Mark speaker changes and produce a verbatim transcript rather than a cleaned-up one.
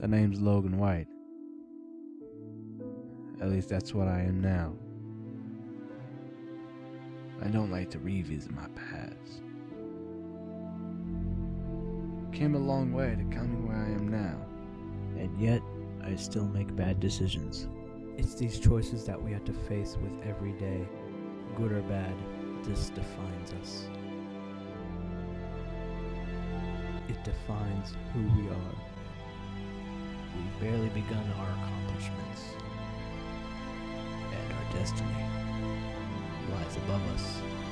Speaker 1: The name's Logan White. At least that's what I am now. I don't like to revisit my past. Came a long way to coming where I am now.
Speaker 2: And yet, I still make bad decisions. It's these choices that we have to face with every day. Good or bad, this defines us. It defines who we are. We've barely begun our accomplishments. And our destiny lies above us.